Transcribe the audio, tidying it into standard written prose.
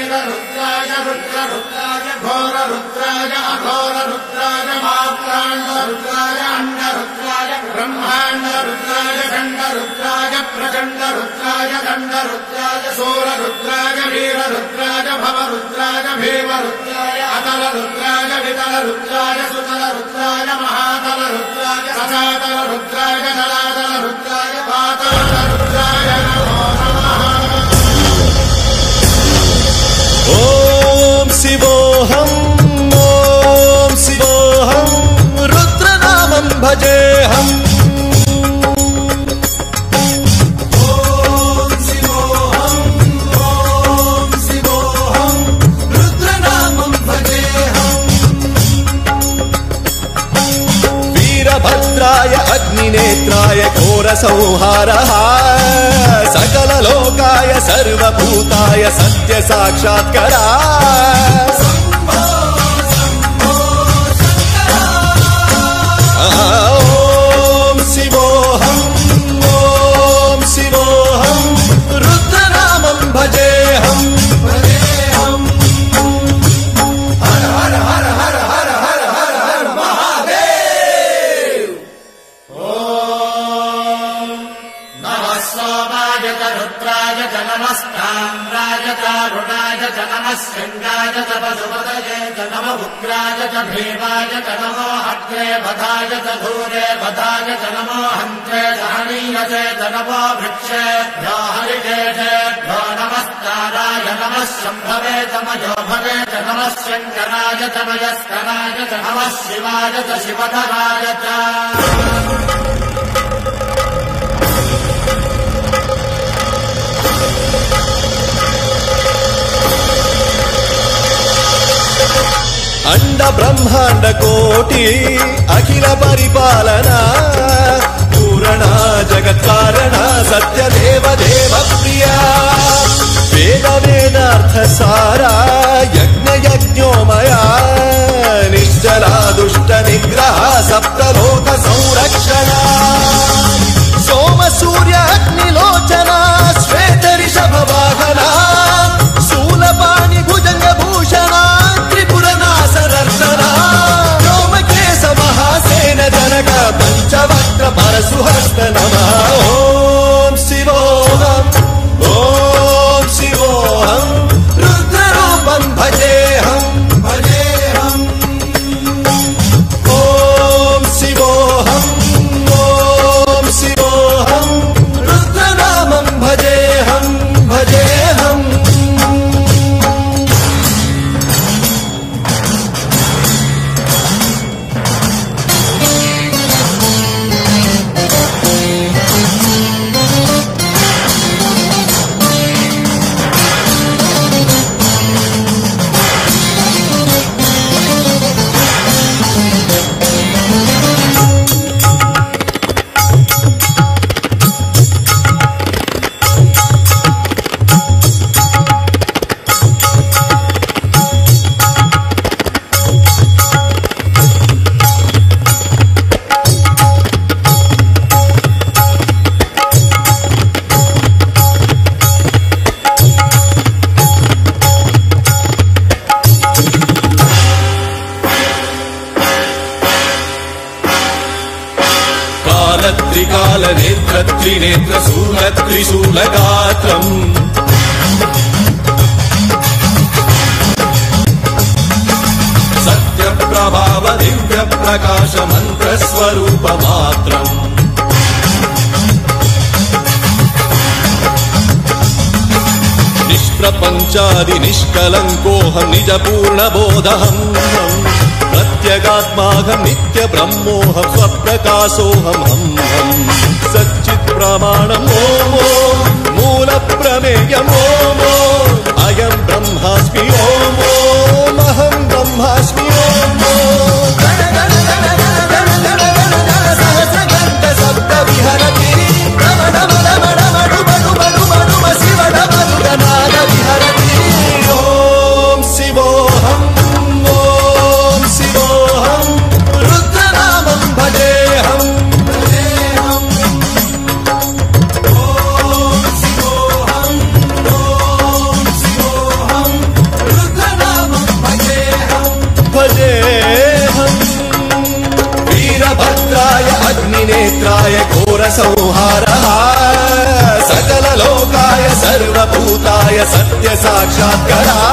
वीररुद्राय रुद्ररुद्राय घोररुद्राय अघोररुद्राय मात्राण्डरुद्राय अण्डरुद्राय ब्रह्माण्डरुद्राय खण्डरुद्राय प्रचण्डरुद्राय दण्डरुद्राय सूररुद्राय वीररुद्राय भवरुद्राय भीमरुद्राय अतलरुद्राय वितलरुद्राय सुतलरुद्राय महातलरुद्राय सदातलरुद्राय जलातलरुद्राय पातालरुद्राय नमो नमः। ओम शिवोऽहं रुद्रनामं भजेऽहम्। वीरभद्राय अग्निनेत्राय घोरसंहारः सकललोकाय सर्वभूताय सत्यसाक्षात्करा। ॐ शिवोऽहं रुद्रनामं भजेऽहम्। हर हर हर हर हर हर हर हर महादेव। ॐ नमः सोमाय च रुद्राय च नमस्ताम्राय च रुणाय च नमः शृङ्गाय च पशुपतये च नमः उग्राय च भीमाय च नमो अग्रे बधाय च धूरे बधाय च नमो हन्त्रे च हनीयसे च नमो वृक्षेभ्यो हरिकेशेभ्यो नमस्काराय नमः शम्भवे च मयोभवे च नमः शङ्कराय च मयस्कराय च नमः शिवाय च शिवधराय च। अंड ब्रह्मांड कोटि अखिल परिपालना पूरणा जगत्कारणा सत्यदेव देव प्रिया वेद वेदार्थ सारा यज्ञ यज्ञोमया निश्चला दुष्ट निग्रह सप्तलोक संरक्षणा सोम सूर्य अग्निलोचना श्वेत ऋषभ वाहना शूलपाणि भुजंग भूषणा व्योमकेश महासेन जनक पंचवक्त्र परशुहस्त नमः। ओम शिवोऽहं रुद्ररूपं भजेऽहम्। ओम शिवोऽहं रुद्रनामं भजेऽहम्। त्रिकाल नेत्र त्रिनेत्र शूल त्रिशूलगात्रम् सत्य प्रभाव दिव्य प्रकाश मंत्र स्वरूप मात्रम् निष्प्रपंचादि निष्कलंकोऽहं निज पूर्ण बोधहम् प्रत्यगात्माहं नित्य ब्रह्मोऽहं स्वप्रकाशोऽहं हम सच्चित् प्रमाणम् ओम मूल प्रमेयम् ओम अयं ब्रह्मास्मि ओम अहं ब्रह्मास्मि ओम सहस्रगन्ध शब्द विहरति शिवनाद विहरति। ओम शिवोऽहं रुद्रनामं भजेऽहम्। ओम शिवोऽहं भूताय घोर संहारः सकल लोकाय सर्वभूताय सत्य साक्षात्कारः